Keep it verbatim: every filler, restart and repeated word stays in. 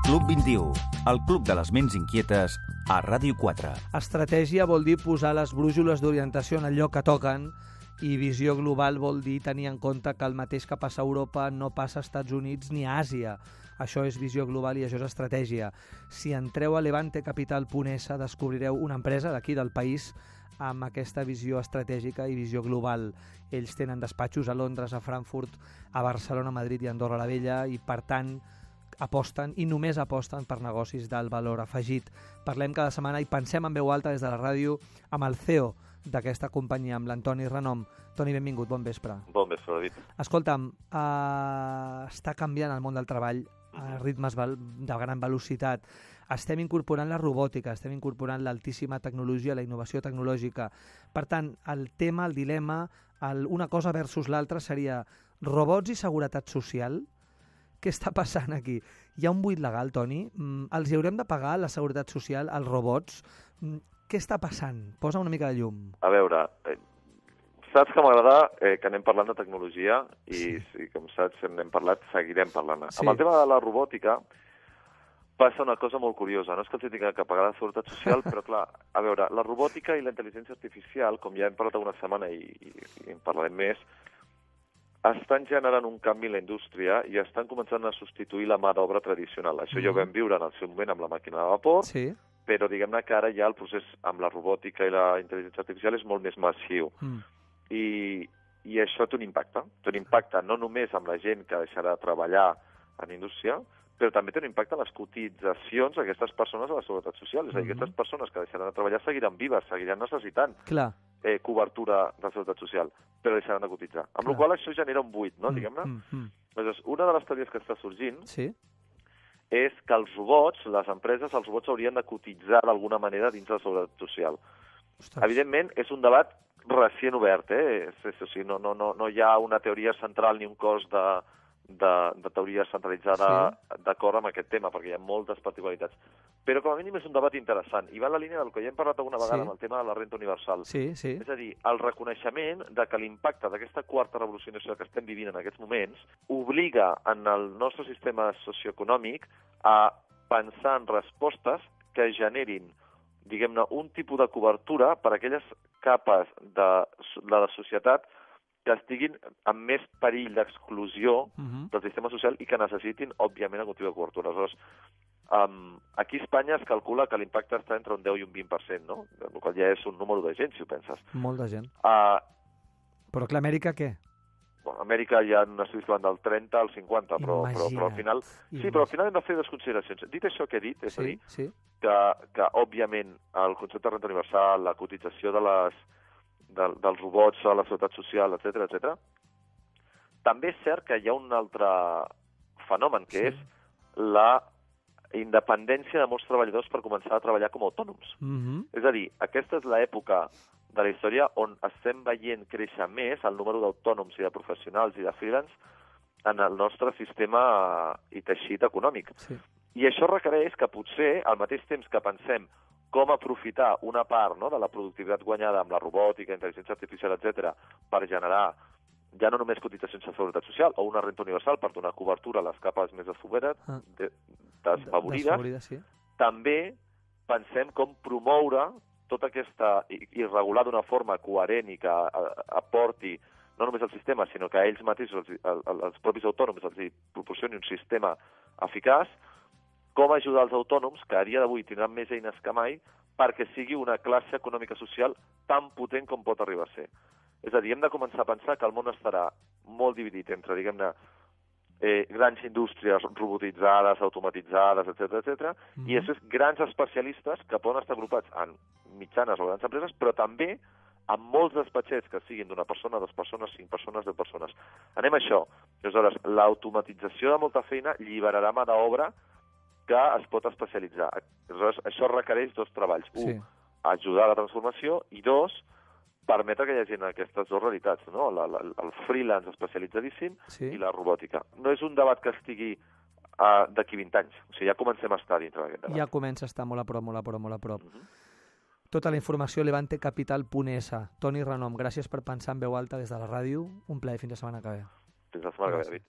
Club vint-i-u, el club de les ments inquietes a Ràdio quatre. Estratègia vol dir posar les brúixoles d'orientació en el lloc que toquen i visió global vol dir tenir en compte que el mateix que passa a Europa no passa als Estats Units ni a Àsia. Això és visió global i això és estratègia. Si entreu a levante capital punt es descobrireu una empresa d'aquí del país amb aquesta visió estratègica i visió global. Ells tenen despatxos a Londres, a Frankfurt, a Barcelona, Madrid i Andorra la Vella i, per tant, aposten i només aposten per negocis d'alt valor afegit. Parlem cada setmana i pensem en veu alta des de la ràdio amb el C E O d'aquesta companyia, amb l'Antoni Renom. Toni, benvingut, bon vespre. Bon vespre, David. Escolta'm, uh, està canviant el món del treball a ritmes de gran velocitat. Estem incorporant la robòtica, estem incorporant l'altíssima tecnologia, la innovació tecnològica. Per tant, el tema, el dilema, el, una cosa versus l'altra seria robots i seguretat social. Què està passant aquí? Hi ha un buit legal, Toni? Mm, els hi haurem de pagar la seguretat social als robots? Mm, què està passant? Posa una mica de llum. A veure, eh, saps que m'agrada eh, que anem parlant de tecnologia i, sí. i com saps, n'hem parlat, seguirem parlant. Sí. Amb el tema de la robòtica passa una cosa molt curiosa. No és que els tinguin que pagar la seguretat social, però clar, a veure, la robòtica i la intel·ligència artificial, com ja hem parlat una setmana i, i, i en parlarem més, estan generant un canvi en la indústria i estan començant a substituir la mà d'obra tradicional. Això mm. ja ho vam viure en el seu moment amb la màquina de vapor, sí. però diguem-ne que ara ja el procés amb la robòtica i la intel·ligència artificial és molt més massiu. Mm. I, I això té un impacte. Té un impacte no només amb la gent que deixarà de treballar en indústria, però també té un impacte en les cotitzacions d'aquestes persones a la seguretat social. És a dir, aquestes persones que deixaran de treballar seguiran vives, seguiran necessitant Clar. Eh, cobertura de seguretat social, però deixaran de cotitzar. Amb la qual cosa això genera un buit, no? Mm, diguem-ne. Mm, mm. Llavors, una de les teories que està sorgint sí. és que els robots, les empreses, els robots haurien de cotitzar d'alguna manera dins de la seguretat social. Ostres. Evidentment, és un debat recient obert, eh? És, és, o sigui, no, no, no, no hi ha una teoria central ni un cos de, de, de teoria centralitzada sí. d'acord amb aquest tema, perquè hi ha moltes particularitats. Però com a mínim és un debat interessant. I va en la línia del que ja hem parlat alguna vegada sí. amb el tema de la renta universal. Sí, sí. És a dir, el reconeixement de que l'impacte d'aquesta quarta revolució industrial que estem vivint en aquests moments obliga en el nostre sistema socioeconòmic a pensar en respostes que generin, diguem-ne, un tipus de cobertura per a aquelles capes de la de societat que estiguin amb més perill d'exclusió uh-huh. del sistema social i que necessitin, òbviament, algun tipus de cobertura. Aleshores, um, aquí a Espanya es calcula que l'impacte està entre un deu i un vint per cent, no? El qual ja és un número de gent, si ho penses. Molt de gent. Uh, però clar, Amèrica què? Bueno, a Amèrica hi ha estudis que van del trenta al cinquanta, però, però, però al final... Imagina't. Sí, però al final hem de fer dues consideracions. Dit això que he dit, és sí, a dir, sí. que, que, òbviament, el concepte de renta universal, la cotització de les, de, dels robots a la seguretat social, etcètera, etcètera, també és cert que hi ha un altre fenomen, que sí. és la independència de molts treballadors per començar a treballar com a autònoms. Mm-hmm. És a dir, aquesta és l'època de la història on estem veient créixer més el número d'autònoms i de professionals i de freelance en el nostre sistema i teixit econòmic. Sí. I això requereix que potser, al mateix temps que pensem com aprofitar una part, no, de la productivitat guanyada amb la robòtica, intel·ligència artificial, etcètera, per generar ja no només cotitzacions de seguretat social o una renta universal per donar cobertura a les capes més desfavorides, ah. de, desfavorides, sí. També pensem com promoure tota aquesta, i, i regular d'una forma coherent i que a, a, aporti no només al sistema, sinó que a ells mateixos, els, els, els propis autònoms, els proporcioni un sistema eficaç, com ajudar els autònoms, que a dia d'avui tindran més eines que mai, perquè sigui una classe econòmica social tan potent com pot arribar a ser. És a dir, hem de començar a pensar que el món estarà molt dividit entre, diguem-ne, eh, grans indústries robotitzades, automatitzades, etcètera, etcètera, mm-hmm. i després grans especialistes que poden estar agrupats en mitjanes o grans empreses, però també amb molts despatxets que siguin d'una persona, dues persones, cinc persones, deu persones. Anem a això. Aleshores, l'automatització de molta feina lliberarà mà d'obra que es pot especialitzar. Aleshores, això requereix dos treballs. Sí. Un, ajudar a la transformació, i dos, permetre que hi hagi aquestes dues realitats, no? La, la, el freelance especialitzadíssim sí. i la robòtica. No és un debat que estigui uh, d'aquí vint anys. O sigui, ja comencem a estar dintre d'aquest debat. Ja comença a estar molt a prop, molt a prop, molt a prop. Uh-huh. Tota la informació a levante capital punt es. Toni Renom, gràcies per pensar en veu alta des de la ràdio. Un plaer, fins la setmana que ve. Fins la setmana que ve, David.